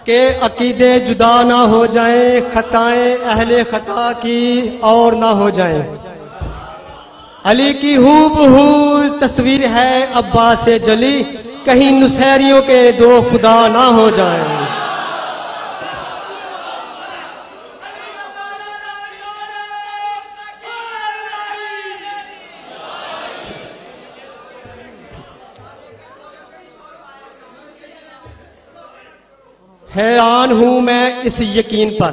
کہ عقیدے جدا نہ ہو جائیں، خطائیں اہل خطا کی اور نہ ہو جائیں۔ علی کی ہو بہو تصویر ہے عباس سے جلی، کہیں نصیریوں کے دو خدا نہ ہو جائیں۔ حیران ہوں میں اس یقین پر،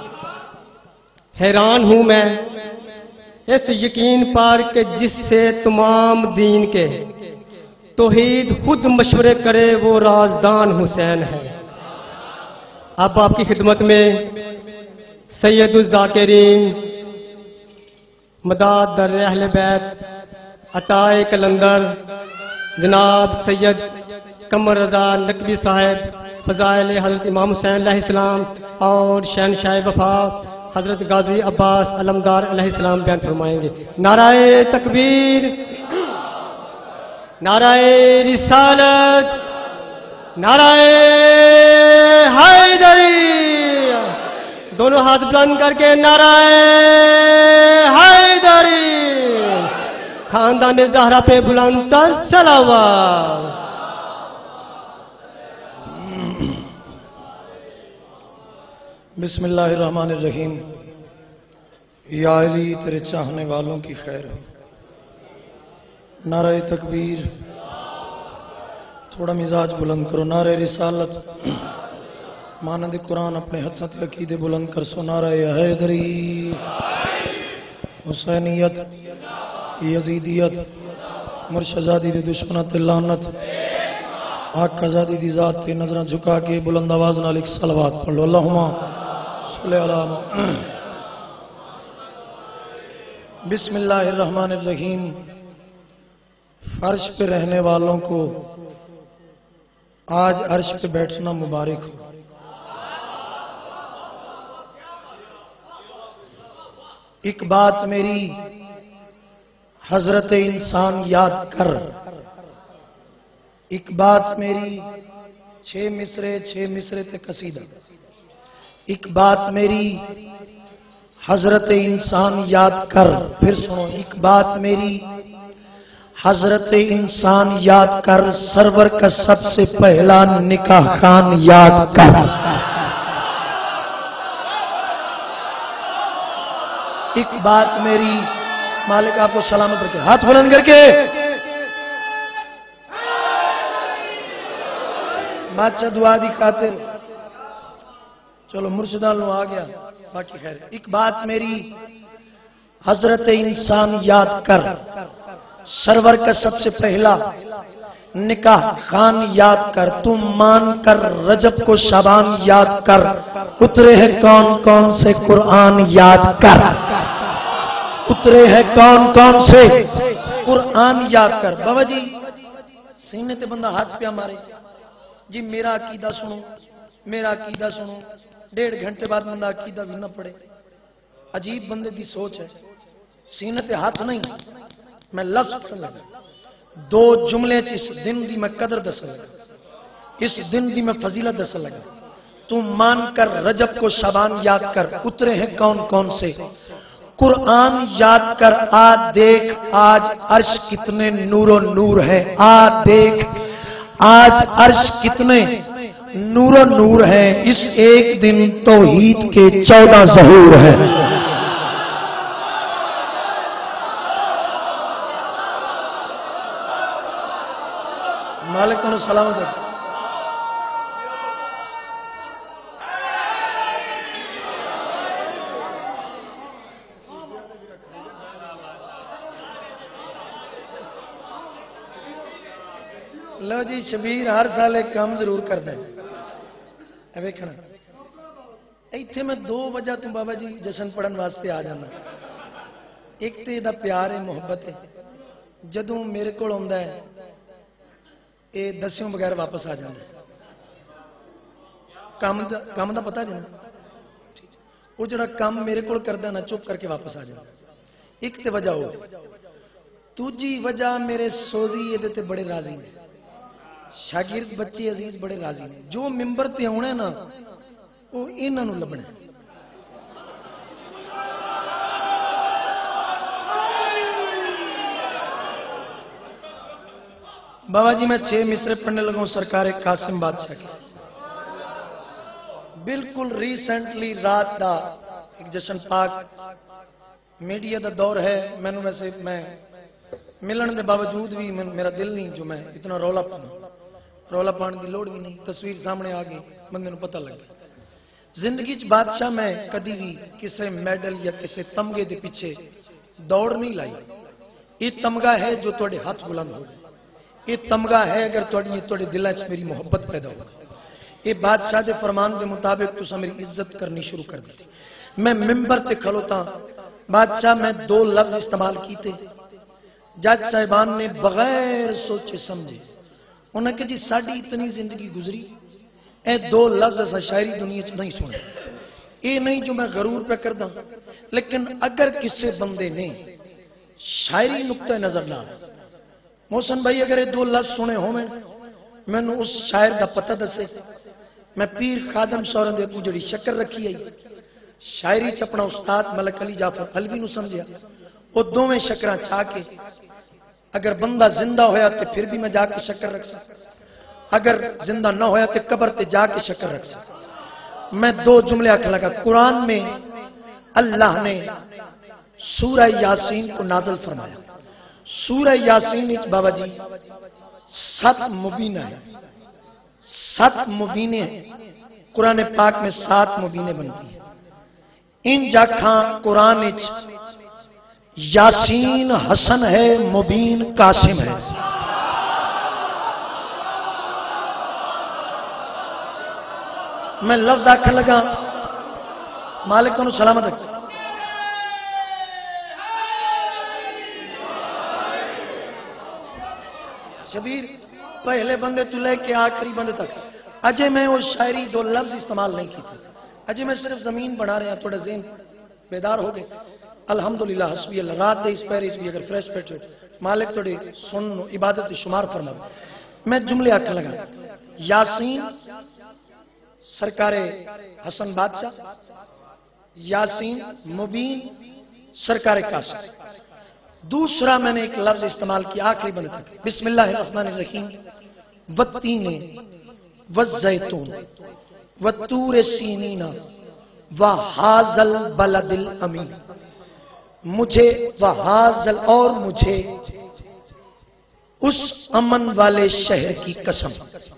حیران ہوں میں اس یقین پر کہ جس سے تمام دین کے توحید خود مشورے کرے وہ رازدان حسین ہے۔ اب آپ کی خدمت میں سید الذاکرین مداد در اہل بیت عطائے کلندر جناب سید قمر رضا نقوی صاحب فضائل حضرت امام حسین علیہ السلام اور شہنشاہ وفا حضرت غازی عباس علمدار علیہ السلام بیان فرمائیں گے۔ نعرہ تکبیر، نعرہ رسالت، نعرہ حیدری، دونوں ہاتھ بلند کر کے نعرہ حیدری، خاندان زہرا پہ بلند تر صلوات۔ بسم اللہ الرحمن الرحیم۔ یا علی تیرے چاہنے والوں کی خیر ہو۔ نعرہ تکبیر، تھوڑا مزاج بلند کرو۔ نعرہ رسالت، مانند قرآن اپنے ہاتھوں تے عقیدے بلند کر سو۔ نعرہ حیدری، حسینیت، یزیدیت، مرشدزادی دی دشمنات تے لعنت، آقا زادی دی ذات تے نظراں جھکا کے بلند آواز نال ایک صلوات پڑھ لو۔ اللہم صلی علی بسم اللہ الرحمن الرحیم۔ فرش پہ رہنے والوں کو آج عرش پہ بیٹھنا مبارک ہو۔ ایک بات میری حضرت انسان یاد کر، ایک بات میری، 6 مصرے تے قصیدہ۔ ایک بات میری حضرت انسان یاد کر، پھر سنو، ایک بات میری حضرت انسان یاد کر، سرور کا سب سے پہلا نکاح خان یاد کر۔ ایک بات میری، مالک آپ کو سلامت رکھے، ہاتھ بلند کر کے بادشاہ دعا دی خاطر، چلو مرشدان لو آ گیا، باقی خیر ہے۔ ایک بات میری حضرت انسان یاد کر، سرور کا سب سے پہلا نکاح خان یاد کر، تم مان کر رجب کو شعبان یاد کر، اترے ہیں کون کون سے قرآن یاد کر، اترے ہیں کون کون سے قرآن یاد کر۔ بابا جی سینے تے بندہ ہاتھ پہ مارے جی میرا عقیدہ سنو، میرا عقیدہ سنو، 1.5 گھنٹے بعد بندہ عقیدہ بھی نہ پڑے۔ عجیب بندے دی سوچ ہے۔ سینے تے ہاتھ نہیں، میں لفظ پڑھن لگا، 2 جملے اس دن دی میں قدر دس لگا، اس دن دی میں فضیلت دس لگا۔ تم مان کر رجب کو شعبان یاد کر، اترے ہیں کون کون سے قرآن یاد کر، آ دیکھ آج عرش کتنے نور و نور ہے، آ دیکھ آج عرش کتنے نور و نور ہے، اس ایک دن توحید کے 14 ظہور ہیں۔ مالک تو سلامت رکھ۔ لو جی شبیر ہر سال ایک کام ضرور کرتا ہے، ویکھنا ایتھے میں 2 وجہ تو بابا جی جشن پڑھن واسطے آ جانا۔ ایک تو یہ پیار ہے، محبت ہے، جدوں میرے کو آتا ہے یہ دسیوں بغیر واپس آ جانا۔ کام دا پتا جی، وہ جڑا کام میرے کو کرتا نا چپ کر کے واپس آ جانا۔ ایک تو وجہ ہو، دوجی وجہ میرے سوزی یہ بڑے راضی نے، شاگرد بچے عزیز بڑے راضی نے جو ممبر تے ہونے نا وہ انہاں نوں لبنا بابا جی میں 6 مصرے پڑھنے لگا ہوں سرکار قاسم بادشاہ کے بالکل ریسنٹلی رات دا ایک جشن پاک میڈیا دا دور ہے میں ویسے میں ملن دے باوجود بھی میرا دل نہیں جو میں اتنا رولا پان دی لوڑ بھی نہیں تصویر سامنے آ گئی بندے نوں پتہ لگ گیا زندگی چ بادشاہ میں کدی بھی کسے میڈل یا کسے تمغے دے پیچھے دوڑ نہیں لائی یہ تمغہ ہے جو تواڈے ہاتھ بلند ہو یہ تمغہ ہے اگر تواڈے دلاں چ میری محبت پیدا ہو یہ بادشاہ دے فرمان دے مطابق تساں میری عزت کرنی شروع کر دی میں ممبر تے کھلوتا بادشاہ میں 2 لفظ استعمال کیتے جج صاحبان نے بغیر سوچے سمجھے انہوں نے کہ جی ساڑی اتنی زندگی گزری اے 2 لفظ ایسا شاعری دنیا چ نہیں سنے یہ نہیں جو میں غرور پہ کر دا لیکن اگر کسی بندے نے شاعری نقطہ نظر لا محسن بھائی اگر یہ 2 لفظ سنے ہو میں نے اس شاعر دا پتہ دسے میں پیر خادم سورن دے کو جڑی شکر رکھی آئی شاعری چ اپنا استاد ملک علی جعفر حلوی نو سمجھیا وہ دوویں شکراں چھا کے اگر بندہ زندہ ہویا تو پھر بھی میں جا کے شکر رکھ سکتا اگر زندہ نہ ہویا تو قبر تے جا کے شکر رکھ سکتا میں 2 جملے آکھنے لگا قرآن میں اللہ نے سورہ یاسین کو نازل فرمایا سورہ یاسین بابا جی 7 مبینہ ہے 7 مبینے ہیں قرآن پاک میں 7 مبینے بنتی ہیں ان جاکھاں قرآن یاسین حسن ہے مبین قاسم ہے میں لفظ آکھن لگا مالک کو سلامت رکھ شبیر پہلے بندے تو لے کے آخری بندے تک اجے میں وہ شاعری 2 لفظ استعمال نہیں کی تھی اجے میں صرف زمین بنا رہے ہیں تھوڑے ذہن بیدار ہو گئے الحمدللہ حسبی اللہ رات دے اس پیرے بھی اگر فریش بیٹھو مالک تھوڑے سن عبادت شمار فرما میں جملے آکھن لگا یاسین سرکار حسن بادشاہ یاسین مبین سرکار قاسم دوسرا میں نے ایک لفظ استعمال کیا آخری بندے تک بسم اللہ الرحمن الرحیم والتین والزیتون والطور سینین وہذل بلد الامین مجھے وہذل اور مجھے اس امن والے شہر کی قسم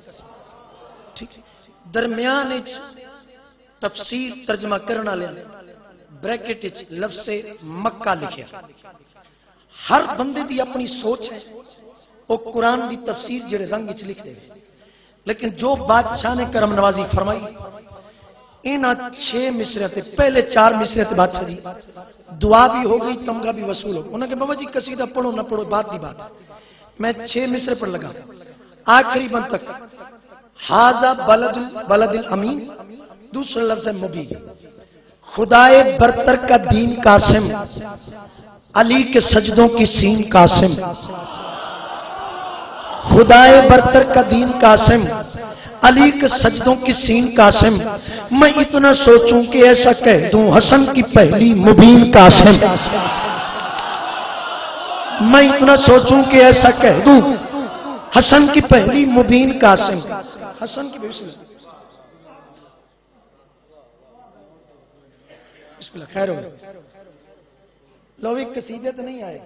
درمیان تفسیر ترجمہ کرنا لے بریکٹ لفظ مکہ لکھیا ہر بندے دی اپنی سوچ ہے وہ قرآن دی تفسیر جڑے رنگ وچ لکھ دے لیکن جو بادشاہ نے کرم نوازی فرمائی ان 6 مصرے تے پہلے 4 مصرے تے بادشاہ جی دعا بھی ہو گئی تمغہ بھی وصول ہو انہوں نے کہا بابا جی قصیدہ پڑھو نہ پڑھو بات دی بات میں 6 مصرے پر لگا آخری بند تک ہاذا بلد الامین دوسرا لفظ ہے مبین خدائے برتر کا دین قاسم علی کے سجدوں کی سین قاسم خدائے برتر کا دین قاسم علی کے سجدوں کی سین قاسم میں اتنا سوچوں کہ ایسا کہہ دوں حسن کی پہلی مبین قاسم میں اتنا سوچوں کہ ایسا کہہ دوں حسن کی پہلی مبین قاسم حسن کی بسم اللہ خیر ہو لو ایک قصیدے تو نہیں آئے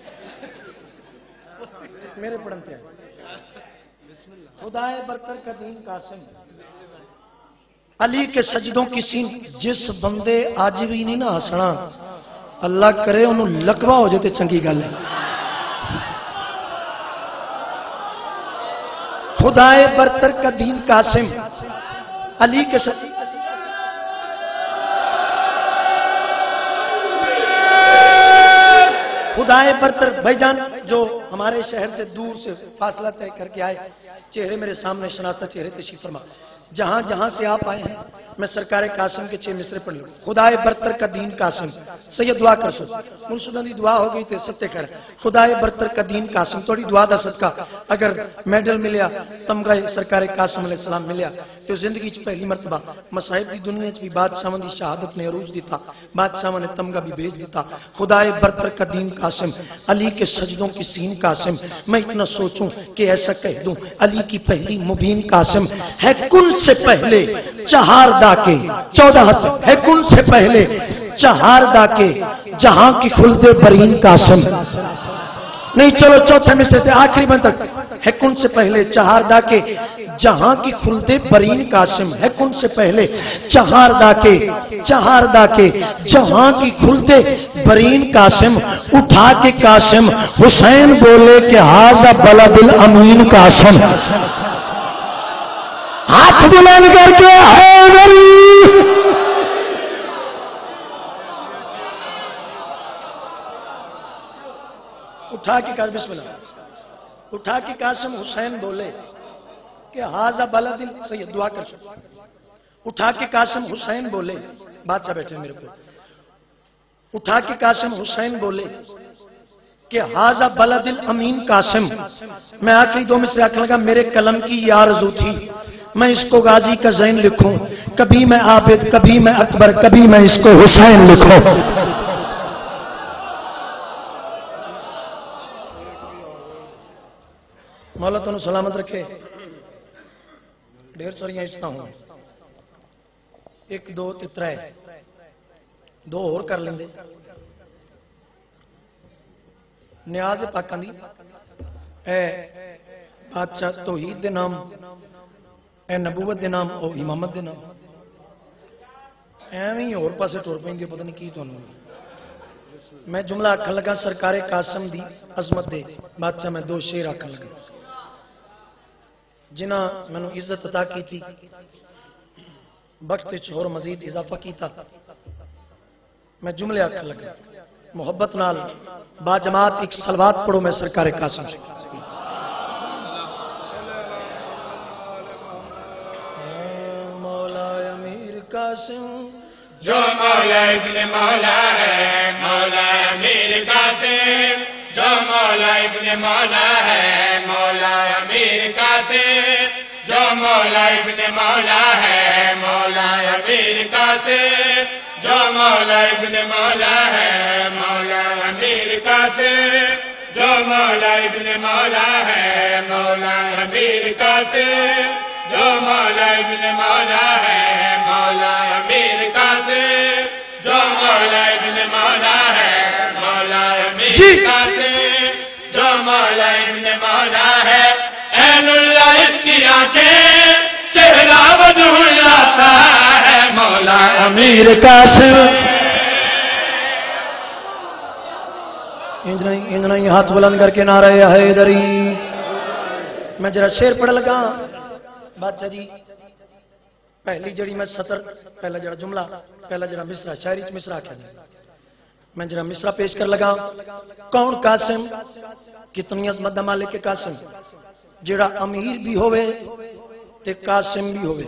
میرے پڑھنتے ہیں خدائے برتر کا دین قاسم علی کے سجدوں کی سین جس بندے آج بھی نہیں نہ ہسنا اللہ کرے انہوں لکوا ہو جاتے چنگی گل ہے خدائے برتر کا دین قاسم علی کے خدائے برتر بھائی جان جو ہمارے شہر سے دور سے فاصلہ طے کر کے آئے چہرے میرے سامنے شناسا چہرے تشریف فرما جہاں جہاں سے آپ آئے ہیں میں سرکار قاسم کے 6 مصرے پڑھ لوں. خدائے برتر کا دین قاسم. سید دعا کر سو مرشداں دی دعا ہو گئی تے ستے خیر. خدائے برتر کا دین قاسم تھوڑی دعا دا صدقہ اگر میڈل ملیا تمغہ سرکار قاسم علیہ السلام ملیا تو زندگی چ پہلی مرتبہ مصائب دی دنیا چ بھی بادشاہاں دی شہادت نے عروج دیتا, بادشاہاں نے تمغہ بھی بھیج دیتا. خدائے برتر کا دین قاسم, علی کے سجدوں کی سین قاسم. میں اتنا سوچوں کہ ایسا کہہ دوں علی کی پہلی مبین قاسم ہے کن سے پہلے چہاردہ کے 14 ہے کن سے پہلے چہاردہ کے جہاں کی خلد برین قاسم. نہیں چلو چوتھے مصرے سے آخری بند تک. ہے کن سے پہلے چہاردہ کے جہاں کی خلد برین قاسم. ہے کن سے پہلے چہاردہ کے جہاں کی خلد برین قاسم. اٹھا کے قاسم حسین بولے کہ ہاذا بلد الامین قاسم. ہاتھ بلند کر کے حیدری اٹھا کے قاسم, بسم اللہ, اٹھا کے قاسم حسین بولے کہ ہاذا بلد سید دعا کر سو. اٹھا کے قاسم حسین بولے, بادشاہ بیٹھے میرے کو, اٹھا کے قاسم حسین بولے کہ ہاذا بلد الامین قاسم. میں آخری 2 مصرے آخر لگا میرے قلم کی یہ آرزو تھی میں اس کو غازی کا زین لکھوں, کبھی میں عابد کبھی میں اکبر کبھی میں اس کو حسین لکھوں. مولا تنوں سلامت رکھے. ڈھیر ساریاں عزتاں ہوں 1 2 تے 3 2 اور کر لیندے. نیاز پاکاں دی اے بادشاہ توحید دے نام, اے نبوت دے نام, او امامت دے نام. ایویں ہی اور پاسے ٹر پیں گے, پتہ نہیں کی تانوں. میں جملہ آکھن لگا سرکار قاسم دی عظمت دے بادشاہ میں 2 شعر آکھن لگا جنہاں میں نے عزت عطا کی تھی بخت اور مزید اضافہ کیتا. میں جملے آکھن لگا محبت نال با جماعت ایک صلوات پڑھو میں سرکار قاسم سے. مولا امیر قاسم جو مولا ابن مولا ہے, مولا امیر قاسم جو مولا ابن مولا ہے, مولا امیر قاسم جو مولا ابن مولا ہے, مولا امیر قاسم جو مولا ابن مولا ہے, مولا امیر قاسم جو مولا ابن مولا ہے, مولا امیر قاسم جو مولا ابن مولا ہے, مولا امیر قاسم جو مولا ابن مولا ہے, مولا امیر قاسم جو مولا ابن مولا ہے. عین اللہ اس کی آنکھیں چہرہ وجہ اللہ سا ہے, مولا امیر قاسم. انجنا ہی ہاتھ بلند کر کے نعرہ حیدری. میں ذرا شعر پڑھ لگا بادشاہ جی. پہلی جڑی میں سطر پہلا جڑا جملہ پہلا جڑا مصرا شاعری چ مصرا آخیا جائے میں جڑا مصرا پیش کر لگا. کون قاسم کتنی عظمت دا مالک قاسم جڑا امیر بھی ہوئے تے قاسم بھی ہوئے.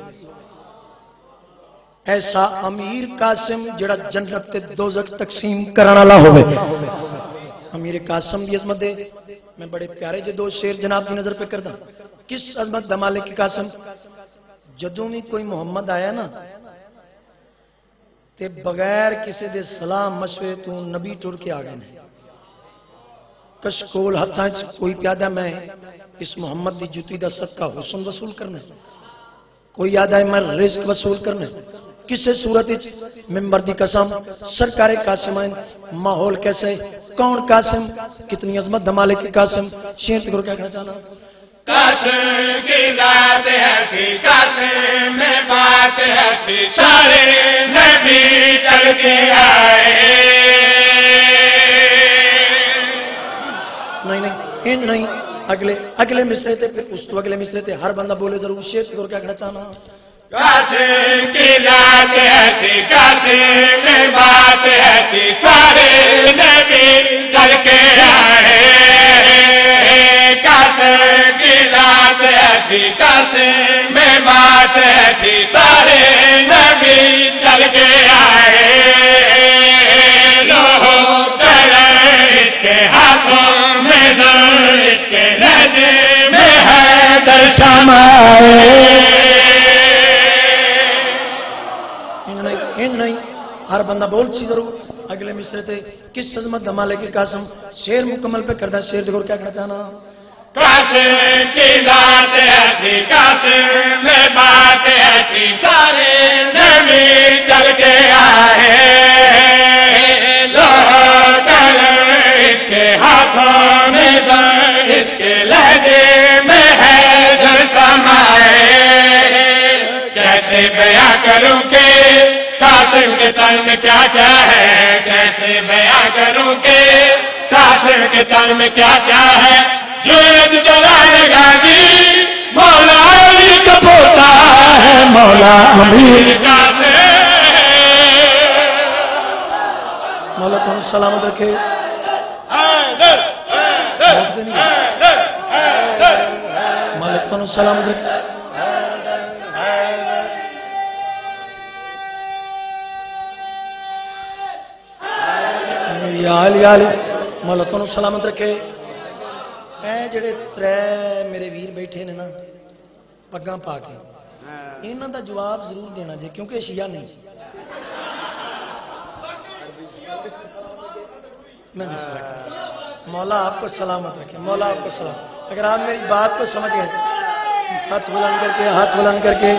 ایسا امیر قاسم جڑا جنت تے دوزخ تقسیم کرن والا ہوئے. امیر قاسم دی عظمت دے میں بڑے پیارے جے 2 شعر جناب دی نظر پہ کردا. کس عظمت دا مالک قاسم جدوں بھی کوئی محمد آیا نا تے بغیر کسی دے سلام مشورے تو نبی ٹر کے آ گئے. کشکول ہاتھاں کوئی پیادہ میں اس محمد دی جوتی دا صدقہ حسن وصول کرنا, کوئی یاد آئے میں رزق وصول کرنا. کسے صورت ممبر دی قسم سرکار قاسم آئیں. ماحول کیسے کون قاسم کتنی عظمت دا مالک قاسم. شعر تکرو کیا کہنا چاہنا. قاسم کی ذات ایسی قاسم میں بات ایسی سارے نبی چل کے آئے. نہیں اگلے مصرے تے پھر اس تو اگلے مصرے تے ہر بندہ بولے ضرور. شعر تکرو کیا کہنا چاہنا. قاسم کی ذات ایسی قاسم میں بات ایسی سارے نبی چل کے آئے. قاسم کی ذات ایسی قاسم میں بات ایسی سارے نبی समाए। इंज नहीं हर बंदा बोल सी जरूर अगले मिसरे थे किस अजमत धमाले की कसम शेर मुकम्मल पे करता शेर देखो क्या कहना चाहना। कासिम की बात ऐसी कासिम में बात ऐसी सारे नबी चल के आए इसके हाथों में दर इसके लहजे में है दर समाए। कैसे बयां करूं के कासिम के तन में क्या क्या है कैसे बयां करूं के कासिम के तन में क्या क्या है। जुर्रत चलाएगा जी मौला अली का पोता है मौला अमीर कासिम। मौला तुम सलामत रखे। मौला तुम सलामत रखे। मौला तुम सलामत रखे। ਜਿਹੜੇ ਤਰੇ ਮੇਰੇ ਵੀਰ ਬੈਠੇ ਨੇ ਨਾ ਪੱਗਾਂ ਪਾ ਕੇ ਇਹਨਾਂ ਦਾ ਜਵਾਬ ਜ਼ਰੂਰ ਦੇਣਾ ਜੇ क्योंकि शिया नहीं मैं मौला आपको सलामत रखे। मौला आपको सलाम। अगर आप मेरी बात को समझ गए हाथ बुलंद करके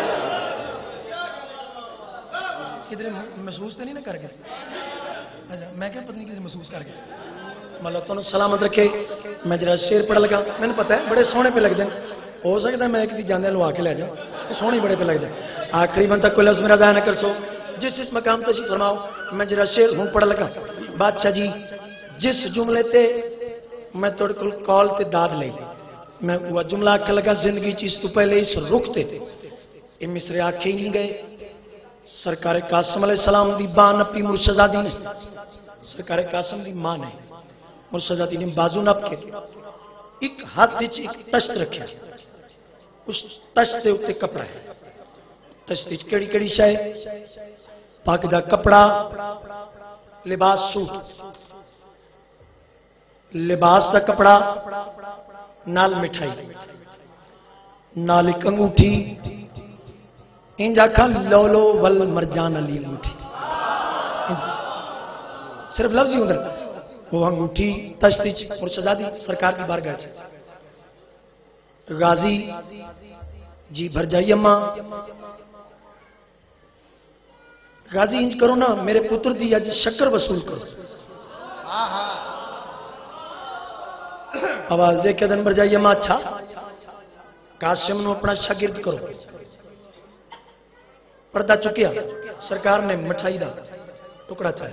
किधर महसूस तो नहीं ना कर गए। अच्छा मैं क्या पता नहीं किधर महसूस कर गया। मौला तुम सलामत रखे। मैं जरा शेर पढ़ लगा मैंने पता है बड़े सोहने पे लगते हैं हो सकता है मैं एक जाने लुआ के ले जाऊँ सोहने बड़े पे लगते हैं। आखिरी बन तक कोई मेरा दाया न कर सो जिस मकाम तशीफ फरमाओ। मैं जरा शेर हूँ पढ़ लगा। बादशाह जी जिस जुमले ते मैं तुहाडे कोल कॉल ते दाद लई मैं वह जुमला आख लगा जिंदगी च इस तो पहले इस रुख ते ये मिसरे आखे ही नहीं गए। सरकार कासिम अलैहिस्सलाम दी बां नपी मुर्शदादी ने सरकार कासिम दी मां ने मुर्शदादी ने बाजू नप के एक हाथ विच एक तश्त रखा उस तश्त के उत्ते कपड़ा है। तश्त विच केड़ी केड़ी शय पाक दा कपड़ा लिबास सूट लिबास का कपड़ा नाल मिठाई नाल एक अंगूठी इंज आखा लोलो वल मरजान अली अंगूठी सिर्फ लफ्ज ही उधर वो अंगूठी तश्ती मुर्शदादी सरकार की बारगाह च गाजी जी भर जाइए अम्मा गाजी इंज करो ना मेरे पुत्र दी अज शक्कर वसूल करो। आवाज दे के दिन भर जाइए अम्मा। अच्छा कासिम नूं अपना शागिर्द करो। पर्दा चुकिया सरकार ने मिठाई का टुकड़ा चाया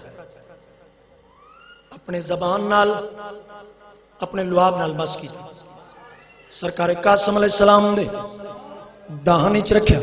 अपने जबान नाल अपने लुआब नाल बस की सरकार कासिम अलैहिस्सलाम दे दाहन च रखा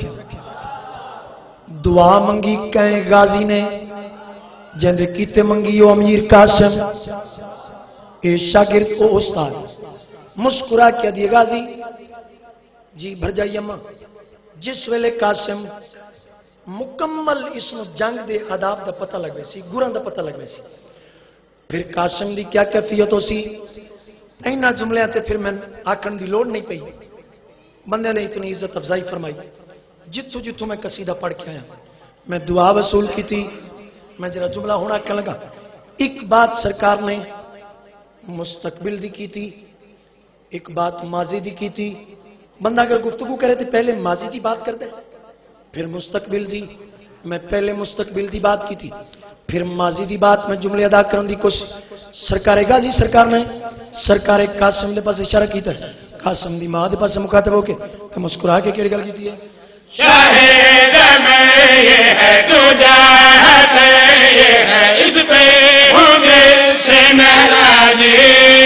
दुआ मंगी कै गाजी ने जिंदे कीते मंगी ओ अमीर कासिम ए शागिर्द ओ उस्ताद मुस्कुरा के दिए गाजी जी भर जाइए अम्मा। जिस वेले कासिम मुकम्मल इसमें जंग दे आदाब का पता लगे सी गुरां का पता लगे सी फिर कासिम की क्या कैफियत हो सी इन्होंने जुमलियां ते फिर मैं आखण की लोड़ नहीं पई। बंदे ने इतनी इज्जत अफजाई फरमाई जितों जितों मैं कसीदा पढ़ के आया मैं दुआ वसूल की थी। मैं जरा जुमला होना आखन लगा एक बात सरकार ने मुस्तकबिल दी की थी एक बात माजी दी की थी। बंदा अगर गुफ्तगू करे तो पहले माजी की बात करता है फिर मुस्तकबिल दी। मैं पहले मुस्तकबिल की बात की थी फिर माजी की बात मैं जुमले अदा करने की कोशिश सरकार गाजी सरकार ने सरकार कासिम के पास इशारा किया कासिम की मां के पास मुखातब होके तो मुस्कुरा के केड़ी गल की है शाहिद में ये है तुझा है ये है इस पे मुझे से नाराजी।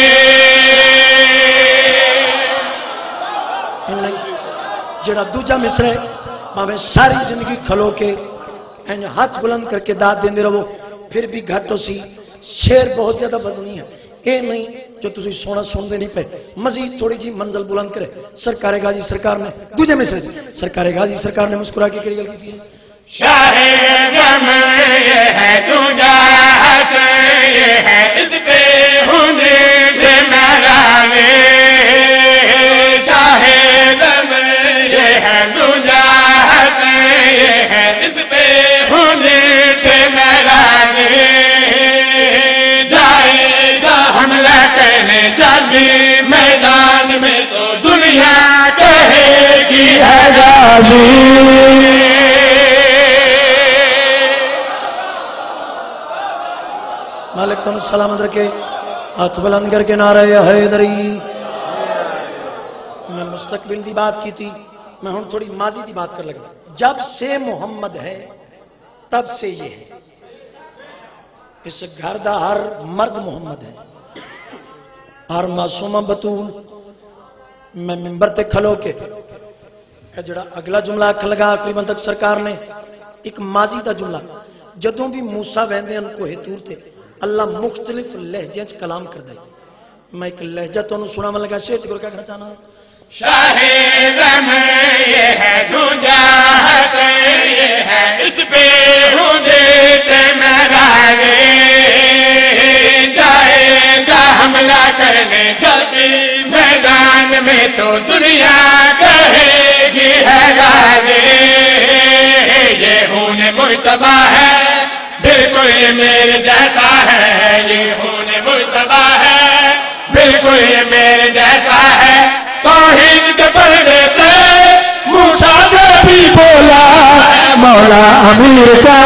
जड़ा दूजा मिसरा है भावे सारी जिंदगी खलो के इंज हाथ बुलंद करके दाद देंदे रहो फिर भी घट हो सी। शेर बहुत ज्यादा वजनी है ये नहीं जो तुम सोना सुनते नहीं पे मजीद थोड़ी जी मंजिल बुलंद करे। सरकार गाजी सरकार ने दूजे मिसरे सरकार गाजी सरकार ने मुस्कुरा के गल की है शाहिद में ये है तुझा ये है इस पे हुने से नाराज़ी। शाहिद में عظیم. مالک تم سلامت رکھے. ہاتھ بلند کر کے نعرہ حیدری. میں مستقبل دی بات کی تھی، میں ہوں تھوڑی ماضی دی بات کر لگا. جب سے محمد ہے تب سے یہ ہے. اس گھر دا ہر مرد محمد ہے، ہر معصومہ بطول. میں ممبر تے کھلو کے جڑا اگلا جملہ آکھن لگا تقریباً تک سرکار نے ایک ماضی دا جملہ، جدوں بھی موسیٰ ویندے ان کو طور تے اللہ مختلف لہجے چ کلام کردا ہے. میں ایک لہجہ تانوں سناون لگا، شیر تے کیا کہنا چاہنا. شاہ رم یہ ہے دوجا ہے یہ ہے اس پہ ہودے سے میدانے جائے گا حملہ کرنے جب میدان میں تو دنیا کہے گی ہے گانے. یہ خون مجتبی ہے بالکل یہ میرے جیسا ہے. یہ خون مجتبی ہے بالکل یہ میرے جیسا ہے. توحید کے پردے سے موسیٰ نے بھی بولا مولا امیر کا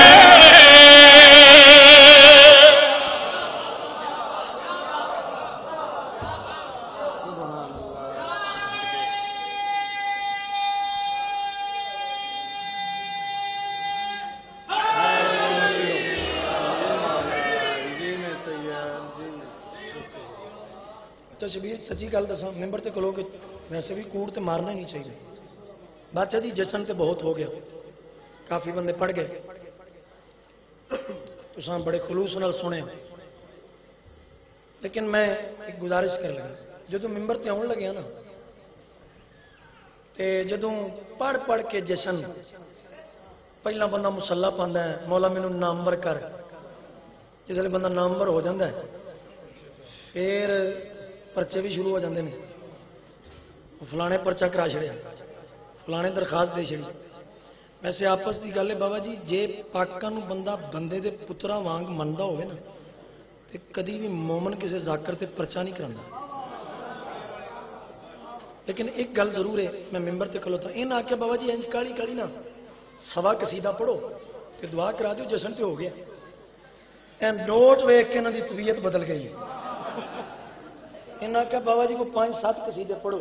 شبیر سچی گل دساں ممبر تے کھلو کہ ویسے بھی کوڑ تے مارنا ہی نہیں چاہیے. بادشاہ جی جشن تے بہت ہو گیا، کافی بندے پڑھ گئے، تساں بڑے خلوص نال سنے، لیکن میں ایک گزارش کر لگا. جدوں ممبر تے آن لگیا نا تے جدوں پڑھ پڑھ کے جشن پہلا بندہ مسلح پاندا ہے مولا مینوں نامور کر. جس بندہ نامور ہو جاتا ہے پھر پرچے بھی شروع ہو جاتے ہیں. فلانے پرچہ کرا چھڑیا، فلانے درخواست دے چھڑی. ویسے آپس کی گل ہے بابا جی، جے پاکاں نوں بندہ بندے دے پترا وانگ مندا ہوئے نا تے کدی بھی مومن کسے ذاکر تے پرچہ نہیں کراندا. لیکن ایک گل ضرور ہے، میں ممبر تے کھلوتا انہاں آکھیا بابا جی انج کالی کالی نا سوا قصیدہ پڑھو تے دعا کرا دیو جشن تے ہو گیا. این نوٹ ویکھ کے انہاں دی طبیعت بدل گئی ہے. انہاں کہا بابا جی کو 5-7 قصیدے پڑھو.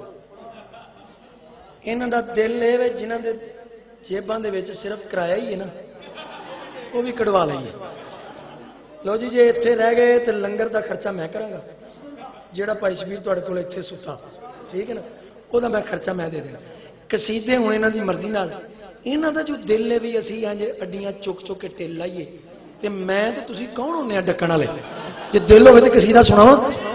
انہاں دا دل ہے جنہاں دے جیباں دے وچ صرف کرایہ ہی ہے نا وہ بھی کڑوا لئیے. لو جی جے اتنے رہ گئے تو لنگر دا خرچہ میں کراں گا. جیڑا بھائی شبیر تہاڈے کول اتنے ستا ٹھیک ہے نا وہ میں خرچہ میں دے دیں. قصیدے ہوں انہاں دی مرضی نال. انہاں دا جو دل ہے بھی اسی ہاں جے اڈیاں چک چک کے ٹل لائیے تے میں تے تسی کون ہونے ہیں ڈکن والے. جے دل ہوے تے قصیدہ سناواں.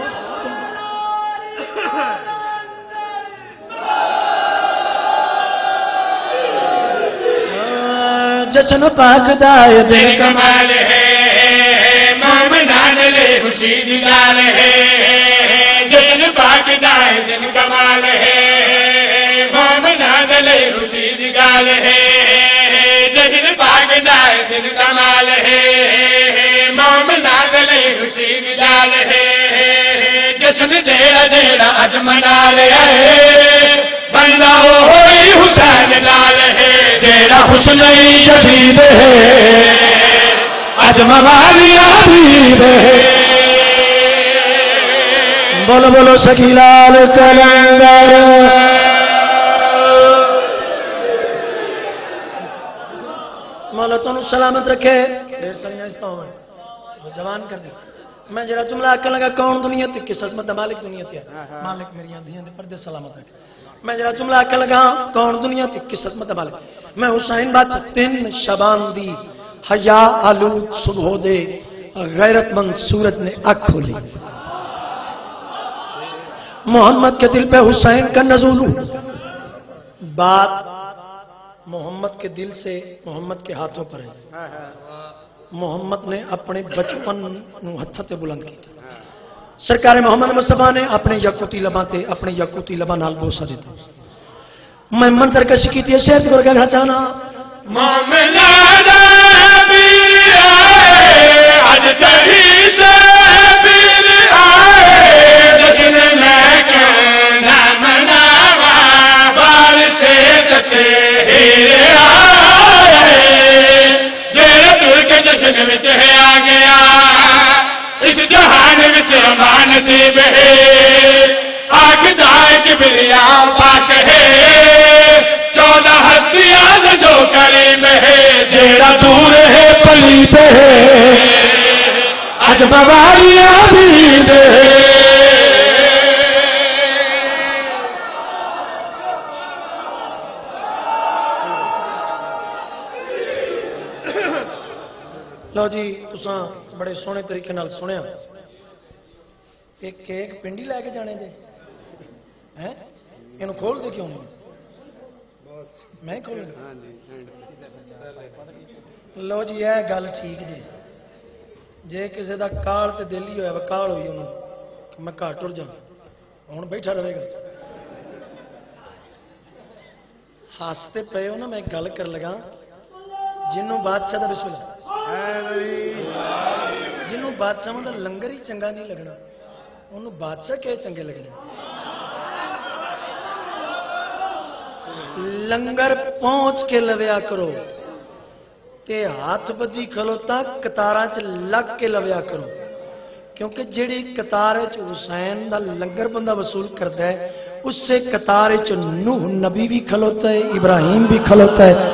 جشن پاک دا دل کمال ہے مومنان لے خوشی دی گال ہے. جشن پاک دا دل کمال ہے مومنان لے خوشی دی گال ہے. جشن پاک دا دل کمال ہے مومنان لے خوشی دی گال ہے. جشن جیڑا جیڑا اج منا لیا ہے بندہ ہوئی حسین لال ہے. جیڑا حسن شہید ہے اج موالیاں عید ہے. بولو بولو سخی لال کلندر. مولا تمہیں سلامت رکھے. دیر سنیا اس طرح جوان کر دی. میں جڑا جملہ آکھن لگا کون دنیا تے کس عظمت مالک دنیا تے مالک میری دھیاں دے پردے سلامت رکھے. میں جڑا جملہ آکھن لگا کون دنیا تے کس عظمت مالک. میں حسین بادشاہ 3 شبان دی حیا آلود صبح دے غیرت مند سورج نے آنکھ کھولی. محمد کے دل پہ حسین کا نزول. بات محمد کے دل سے محمد کے ہاتھوں پر ہے. محمد نے اپنے بچپن ہتھ تے بلند کیا. سرکار محمد مصطفیٰ نے اپنے یاقوتی لباں تے اپنے یاقوتی لباں نال بوسہ دیتا. میں منظر کش کی تھی شہد کو کہنا چاہنا مومنا نبی آئے اج تہی سے پیر آئے. جشن میں کہنا مناوا بار سے नसीब है आख जाए किबरिया पाक है 14 हस्तियां जो करीब है जेड़ा दूर है पलीत है अज बवारिया भी दे लो जी तुसा बड़े सोहने तरीके नाल सुनिया एक केक पिंडी लैके जाने जे हैं इन्हू खोल दे क्यों नहीं मैं खोल लो जी यह गल ठीक जी जे किसी का काल तो दिल ही होया काल हुई उन्होंने मैं घर टुर जा हूँ बैठा रहेगा हसते पे हो ना मैं गल कर लगा जिन्हों बादशाह का बिस्मिल्लाह जिन्हों बादशाह का लंगर ही चंगा नहीं लगना उन्होंने बादशाह क्या चंगे लगने लंगर पहुंच के लव्या करो ते हाथ बदी खलोता कतारां च लग के लव्या करो क्योंकि जिहड़ी कतार च हुसैन दा लंगर बंदा वसूल करता है उससे कतार च नूह नबी भी खलोता है इब्राहिम भी खलोता है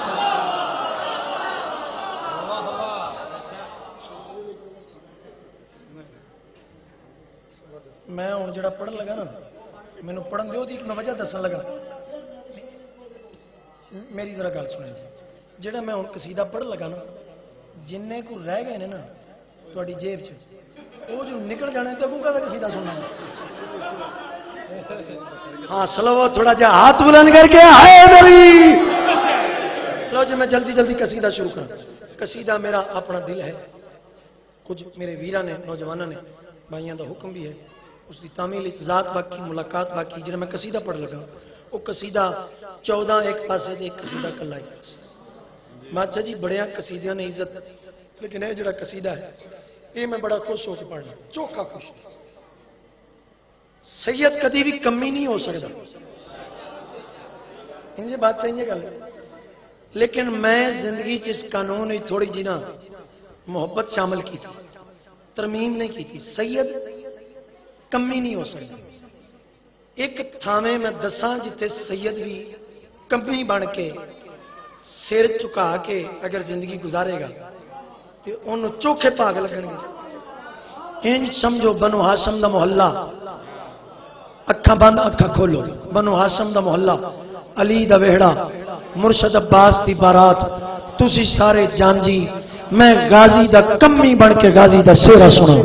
मैं हूँ जो पढ़न लगा ना मैनू पढ़न दो एक मैं वजह दसन लगा मेरी जरा गल सुने जो मैं हूँ कसीदा पढ़न लगा ना जिन्ने को रह गए ने ना थोड़ी जेब च वो जो निकल जाने तो अगू का कसीदा सुनना हाँ स्लो थोड़ा जा हाथ बुलंद करके आए नबी लो जी मैं जल्दी जल्दी कसीदा शुरू करा कसीदा मेरा अपना दिल है कुछ मेरे वीरा ने नौजवानों ने भाइयों का हुक्म भी है उसकी तामील इजात बाकी मुलाकात बाकी जो मैं कसीदा पढ़ लगा वो कसीदा 14 एक पासे एक कसीदा कला एक पासे माचा जी बड़िया कसीदिया ने इज्जत लेकिन यह जो कसीदा है ये मैं बड़ा खुश होकर पढ़ना चौखा खुश सैयद कभी भी कमी नहीं हो सकता इंजे बात सही गल लेकिन मैं जिंदगी च इस कानून में थोड़ी जी ना मोहब्बत शामिल की थी तरमीम नहीं की थी सैयद कमी नहीं हो सकती एक थावे मैं दसा जिथे सैयद भी कमी बन के सिर झुका के अगर जिंदगी गुजारेगा तो उन्होंने चोखे भाग लगणगे इंज समझो बनो हाशम का मोहल्ला अखा बंद अखा खोलो बनो हाशम का मोहल्ला अली दा वेहड़ा मुर्शद अब्बास की बारात तुसी सारे जानजी मैं गाजी दा कमी बन के गाजी दा शेरा सुनो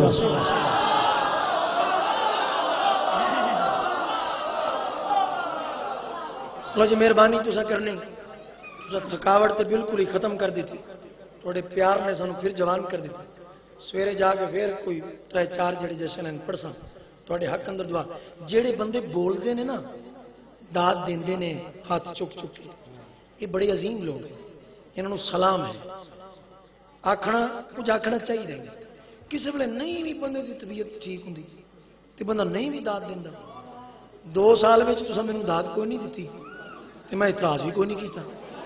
लो जी मेहरबानी तुसा करनी तुसा थकावट तो बिल्कुल ही खत्म कर दी थी थोड़े प्यार ने सानू फिर जवान कर दी सवेरे जाके फिर कोई 3-4 जड़े जैसे ने पढ़सा थोड़े हक अंदर दुआ जेड़े बंदे बोलते ने ना दाद देंदे ने हाथ चुक चुक के ये बड़े अजीम लोग हैं इन्होंने सलाम है आखना कुछ आखना चाहिए किसी वे नहीं भी बंदे की तबीयत ठीक होंगी तो बंदा नहीं भी दाद देंदा 2 साल में तुसा मैनू दाद कोई नहीं दी तो मैं इतराज भी कोई नहीं किया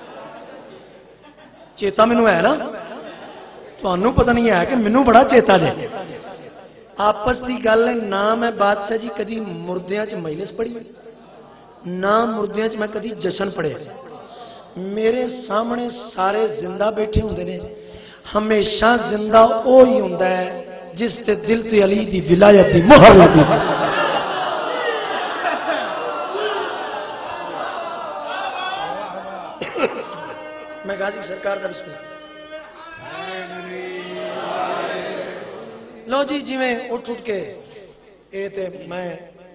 चेता मैनू है ना तो पता नहीं है कि मैनू बड़ा चेता जे आपस की गल है ना मैं बादशाह जी कदी मुर्दियां च मजलिस पढ़ी ना मुर्दियां च मैं कदी जशन पढ़िया मेरे सामने सारे जिंदा बैठे होंगे ने हमेशा जिंदा वो ही होंदा है जिस ते दिल ते अली दी विलायत दी मोहर लगी मैं गाजी सरकार का बिस्मिल्लाह लो जी जिमें उठ के ये ते मैं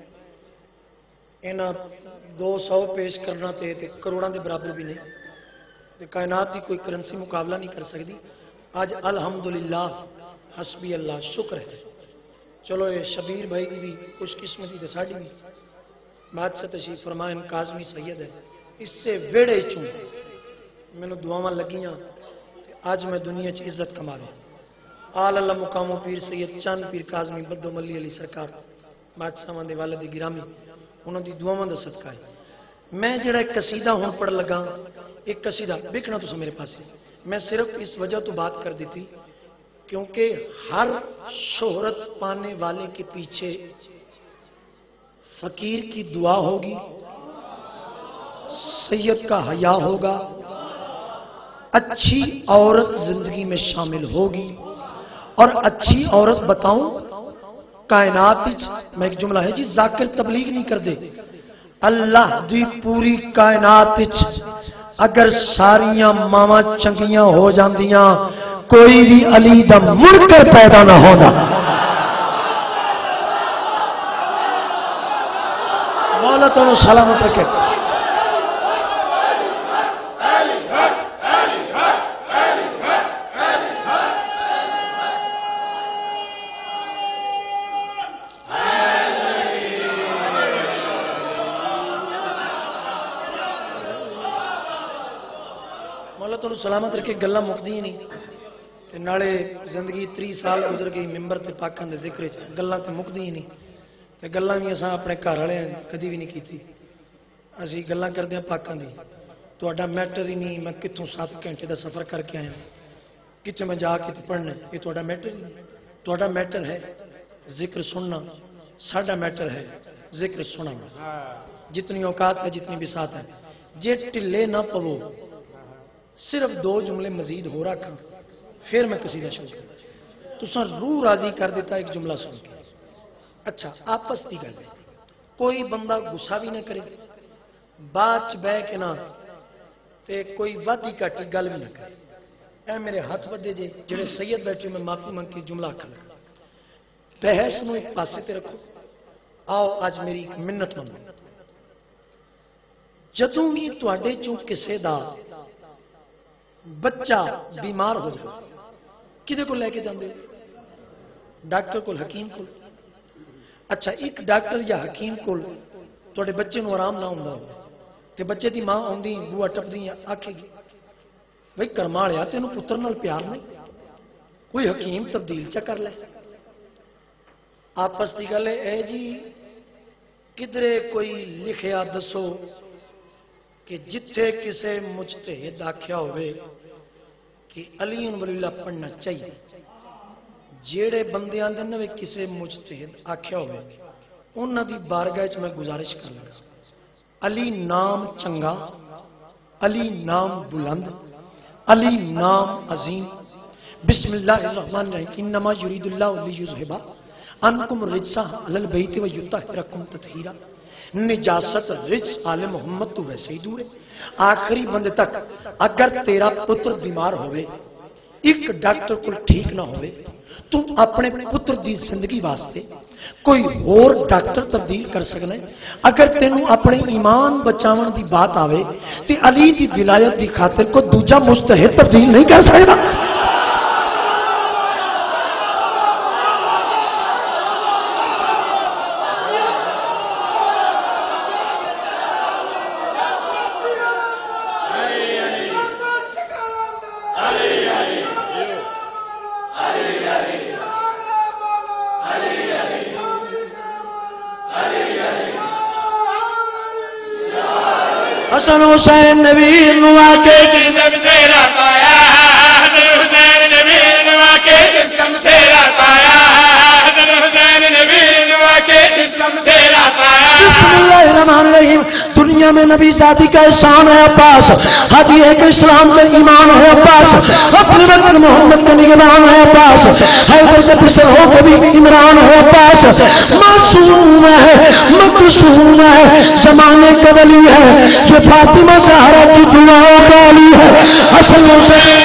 इन्ह 200 पेश करना ते करोड़ों के बराबर भी नहीं ते कायनात की कोई करंसी मुकाबला नहीं कर सकती आज अल्हम्दुलिल्लाह हस्बी अल्लाह शुक्र है चलो ये शबीर भाई की भी खुशकिस्मती साड़ी भी बादशाह तशरीफ फरमायन काजमी सैयद है इससे वेड़े चूं मैनू दुआवां लगियां अज मैं दुनिया च इज्जत कमा रहा आल अल्लाह मुकामो पीर सैयद चंद पीर काजमी बद्दो मली अली सरकार बादशाह दे वाले दी गिरामी उन्होंने दुआवां दा सदका है मैं जड़ा कसीदा हुण पढ़ लगा एक कसीदा देखना तुम मेरे पास मैं सिर्फ इस वजह तो बात कर दी थी کیونکہ ہر شہرت پانے والے کے پیچھے فقیر کی دعا ہوگی، سید کا حیا ہوگا، اچھی عورت زندگی میں شامل ہوگی. اور اچھی عورت بتاؤں کائنات میں ایک جملہ ہے جی، ذاکر تبلیغ نہیں کر دے. اللہ دی پوری کائنات اگر ساریاں ماما چنگیاں ہو جاندیاں کوئی بھی علی دا مڑ کر پیدا نہ ہونا. مولا تو سلامت رکھے. تو سلامت رکھے. گلاں مکدی ہی نہیں تے نالے زندگی 30 سال گزر گئی ممبر تے پاکاں دے ذکر وچ، گلاں تے مکدی ہی نہیں تے گلاں بھی اساں اپنے گھر والے کدی بھی نہیں کیتی. اسی گلاں کردے ہیں پاکاں دی. تہاڈا میٹر ہی نہیں میں کتھوں 7 گھنٹے دا سفر کر کے آیا کتنے میں جا کے پڑھنا، یہ تہاڈا میٹر ہی نہیں. تہاڈا میٹر ہے ذکر سننا، ساڈا میٹر ہے ذکر سننا. جتنی اوقات ہے جتنی بساط ہے، جے ٹلے نہ پو صرف 2 جملے مزید ہو رکھا پھر میں قصیدہ شروع کروں. تساں روح راضی کر دیتا ایک جملہ سن کے. اچھا آپس کی گل ہے، کوئی بندہ غصہ بھی نہ کرے، بعد چ بہ کے نہ تے کوئی وادی کاٹی گل بھی نہ کرے. اے میرے ہاتھ ودے جے جڑے سید بیٹھے میں معافی منگ کے جملہ آکھن لگا. بحث نو ایک پاسے تے رکھو. آؤ اج میری ایک منت منو. جدوں بھی تواڈے چوں کسے دا بچہ بیمار ہو جائے کدے کو لے کے جاندے؟ ڈاکٹر کو، حکیم کو. اچھا ایک ڈاکٹر یا حکیم کو تواڈے بچے نو آرام نہ ہوندا ہو تے بچے دی ماں آندی بوا ٹپدی آکھے گی بھئی کرماڑیا تینوں پتر نال پیار نہیں، کوئی حکیم تبدیل چا کر لے. آپس کی گل ہے. اے جی کدرے کوئی لکھیا دسو کہ جتھے کسے مجتہد آکھیا ہوئے کہ علی ولی اللہ پڑھنا چاہیے، جیڑے بندے آندے نے کسے مجتہد آکھیا ہوئے انہاں دی بارگاہ وچ میں گزارش کر لگا، علی نام چنگا، علی نام بلند، علی نام عظیم. بسم اللہ الرحمن الرحیم. انما یرید اللہ لیذھب عنکم الرجس اہل البیت ویطہرکم تطہیرا. نجاست رجس آل محمد تو ویسے ہی دور ہے. آخری بندے تک اگر تیرا پتر بیمار ہوئے ایک ڈاکٹر کو ٹھیک نہ ہوئے تو اپنے پتر دی زندگی واسطے کوئی اور ڈاکٹر تبدیل کر سکنا ہے. اگر تینوں اپنے ایمان بچاون دی بات آوے تے علی دی ولایت دی خاطر کو دوجا مجتہد تبدیل نہیں کر سکتا. حسن حسین نبی نوا کے جسم سے راتایا، حسن حسین نبی نوا کے جسم سے راتایا، حسن حسین نبی نوا کے جسم سے راتایا. بسم اللہ الرحمن الرحیم. دنیا میں نبی ذاتی کا احسان ہے عباس، حدی ایک اسلام کا ایمان ہے عباس، اپنے وقت محمد کا نگران ہے عباس، حیدر کے پسر ہو کبھی عمران ہے عباس. معصوم ہے مقصوم ہے زمانے کا ولی ہے جو فاطمہ زہرا کی دعاؤں کا علی ہے. حسن حسین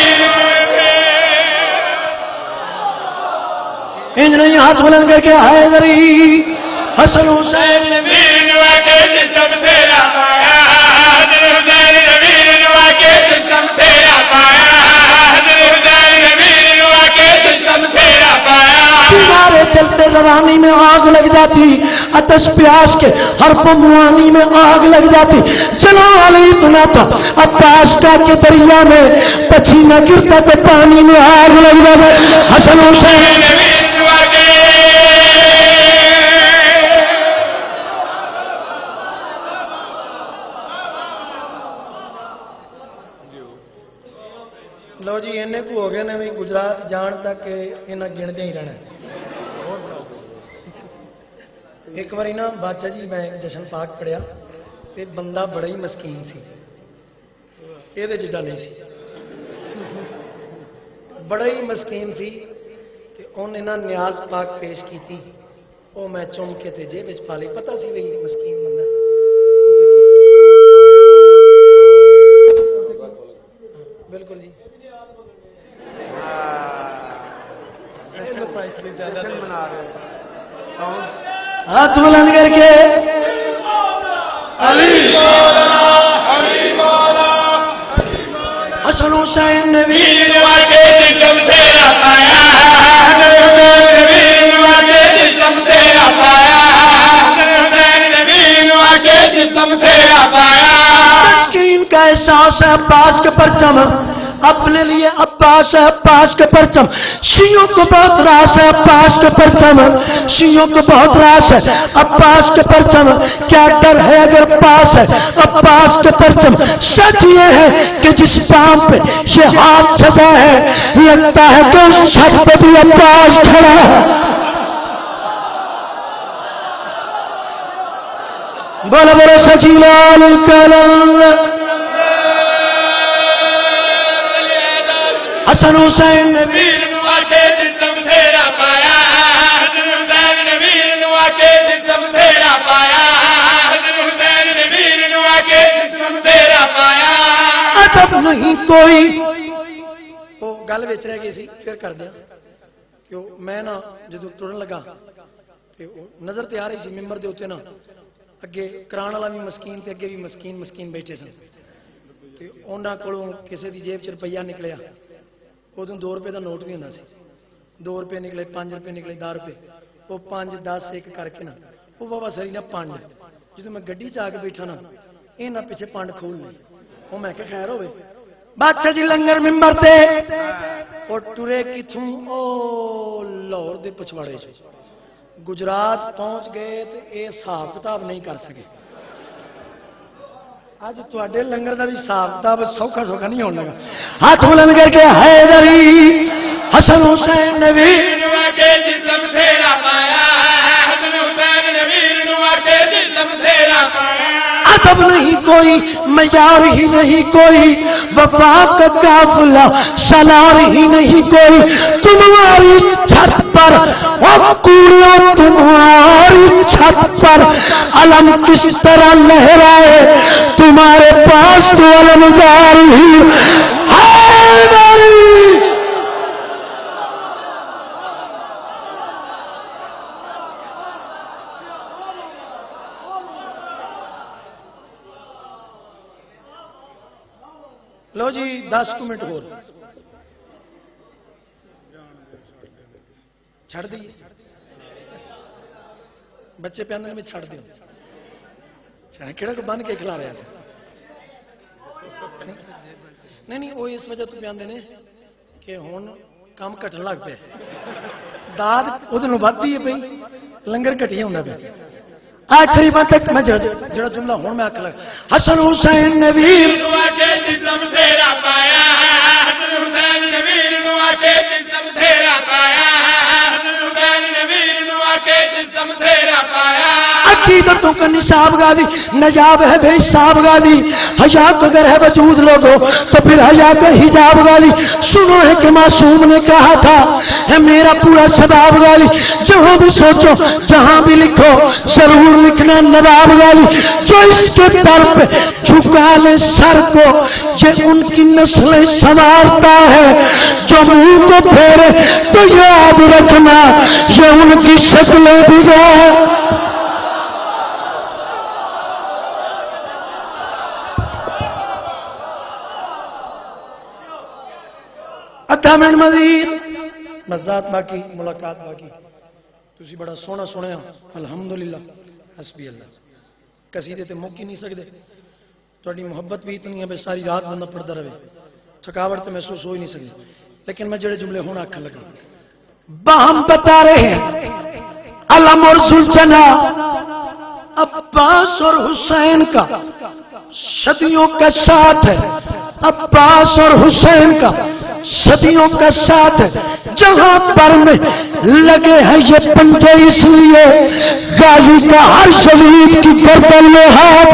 ان نہیں ہاتھ بلند کر کے حیدری. حسن حسین نبی نوا کے جسم سے راتایا، حسن حسین نبی نوا کے جسم سے راتایا، حسن حسین نبی نوا کے جسم سے راتایا. تمہارے چلتے روانی میں آگ لگ جاتی، اتش پیاس کے ہر پموانی میں آگ لگ جاتی. چلا علی تنا تھا عباس کا کے دریا میں پچھینا گرتا تو پانی میں آگ لگ جاتی. حسن حسین نبی نوا کے لو جی اینے کو ہو گیا نا بھی گجرات جان تک انہیں گنتے ہی رہنا. ایک بار نا بادشاہ جی میں جشن پاک پڑھیا تے بندہ بڑا ہی مسکین سی یہ جڈا نہیں سی بڑا ہی مسکین سی تے انہیں نا نیاز پاک پیش کی وہ میں چوم کے تے جیب وچ پا لی پتہ سی وہی مسکین بندہ بالکل جی ہاتھ بلند کر کے حسن حسین نبی جسم سے پایا جسم سے پایا جسم سے پایا مسکین کا احساس ہے عباس کے پرچم اپنے لیے عباس ہے عباس کے پرچم شیعوں کو بہت راس ہے عباس کے پرچم شیعوں کو بہت راس ہے عباس کے پرچم کیا ڈر ہے اگر پاس ہے عباس کے پرچم سچ یہ ہے کہ جس پام پہ یہ ہاتھ سجا ہے لگتا ہے کہ اس چھت پہ بھی عباس کھڑا ہے. بولو بولو سچی لال کلام حسن حسین نبی جسم سے پایا حسین نبی جسم سے پایا حسین نبی جسم سے پایا ادب نہیں کوئی وہ گل بچ رہ گئی سی پھر کر دیا کہ میں نا جدو ٹرن لگا نظر تے آ رہی سی ممبر دے اتنے نا اگے کران والا بھی مسکین تے اگے بھی مسکین مسکین بیٹھے سن تے انہاں کولوں کسے دی جیب چ روپیہ نکلیا ادو 2 روپے کا نوٹ بھی ہوتا سی 2 روپے نکلے 5 روپے نکلے 10 روپے وہ 5 10 1 کر کے نا وہ بابا سری نا پانڈ جدو میں گڈی چ آ کے بیٹھا نا یہ پیچھے پانڈ کھول لی وہ میں کہ خیر ہوئے بادشاہ جی لنگر ممبر تے اور ٹرے کتوں او لاہور دے پچھواڑے چ گجرات پہنچ گئے تو یہ حساب کتاب نہیں کر سکے اج تے لنگر کا بھی حساب کتاب سوکھا سوکھا نہیں ہونے لگا. ہاتھ بلند کر کے حیدری حسن حسین نبی جسم سے پایا حسن حسین نبی جسم سے پایا ادب نہیں کوئی معیار ہی نہیں کوئی وفا کا قافلہ سالار ہی نہیں کوئی تمہاری چھت پر کوڑیاں تمہاری چھت پر علم کس طرح لہرائے تمہارے پاس تو علمدار ہی حیدری. لو جی 10 منٹ ہو چھڑ دیے بچے پہ میں چھڑ دوں کہڑا کو بن کے کھلا رہا سا نہیں وہ اس وجہ تو پہ نے کہ ہوں کام گھٹن لگ پہ داد وہ ودی ہے پی لنگر گھٹیا ہوتا پہ آخری بات میں جڑا جملہ ہوں میں آخ لگا حسن حسین نبی جسم سے پایا حسن حسین نبی جسم سے پایا حسن حسین نبی جسم سے پایا عقیدتوں کا نصاب غازی نجاب ہے بے حساب غازی حیا اگر ہے وجود لوگوں تو پھر حیا کا حجاب غازی سنو ہے کہ معصوم نے کہا تھا ہے میرا پورا شباب غازی جہاں بھی سوچو جہاں بھی لکھو ضرور لکھنا نواب غازی جو اس کے در پہ جھکا لے سر کو یہ ان کی نسلیں سنوارتا ہے جو منہ کو پھیرے تو یاد رکھنا یہ ان کی شکلیں بگاڑ. ادھا منٹ مزید مزات باقی ملاقات باقی تسی بڑا سونا سنیا الحمدللہ حسبی اللہ قصیدے تے مک ہی نہیں سکتے تھوڑی محبت بھی اتنی ہے بے ساری رات بندہ پڑھتا رہے تھکاوٹ تو محسوس ہو ہی نہیں سکتی لیکن میں جڑے جملے ہونا آکھن لگا باہم بتا رہے ہیں علم اور زلجنا عباس اور حسین کا صدیوں کا ساتھ ہے عباس اور حسین کا صدیوں کا ساتھ جہاں پر میں لگے ہیں یہ پنجے، اس لیے غازی کا ہر شہید کی گردن میں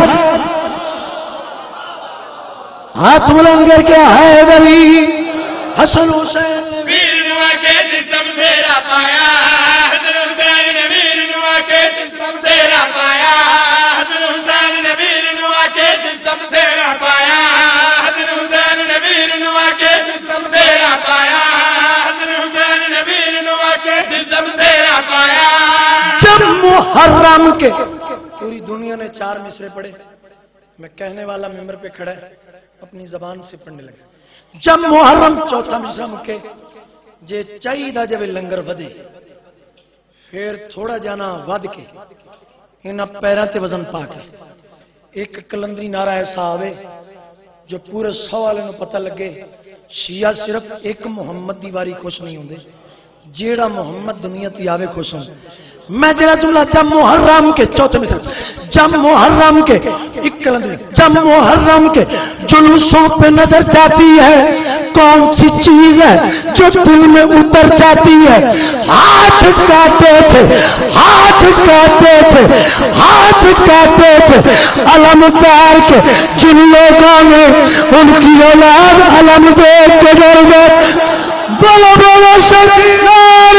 ہاتھ بلند کر کے حیدری حسن حسین ویر نوا کے جسم سے پایا، حسن حسین نے ویر نوا کے جسم سے پایا، حسن حسین نے ویر نوا کے جسم سے پایا، حسن حسین نے ویر نوا کے جسم سے پایا، حسن حسین نے ویر نوا کے جسم سے پایا۔ جب محرم کے پوری دنیا نے 4 مصرے پڑھے، میں کہنے والا ممبر پہ کھڑا ہے اپنی زبان سے پڑھنے لگا۔ جب محرم چوتھا مصرا مکے جے چاہیے جب لنگر ودے، پھر تھوڑا جانا ود کے انہاں پیراں تے وزن پا کے ایک کلندری نعرہ ایسا آوے جو پورے 100 والے نو پتہ لگے شیعہ صرف ایک محمد دی واری خوش نہیں ہوندے، جیڑا محمد دنیا تے آوے خوش ہوں۔ میں جڑا جملہ جب محرم کے چوتھے مصرا، جب محرم کے ایک کلندری، جب محرم کے جلوسوں پہ نظر جاتی ہے کون سی چیز ہے جو دل میں اتر جاتی ہے؟ ہاتھ کاٹے تھے، ہاتھ کاٹے تھے، ہاتھ کاٹے تھے علمدار کے جن لوگوں نے ان کی اولاد علم دیکھ کے ڈر گئے۔ بولو بولو سرکار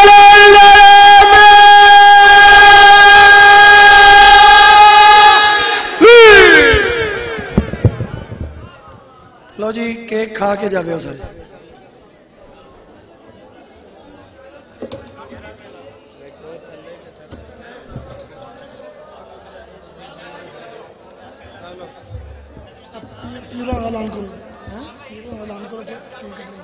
لو جی کیک کھا کے جاوے ہو سر۔ پورا اعلان کرو، پورا اعلان کرو کہ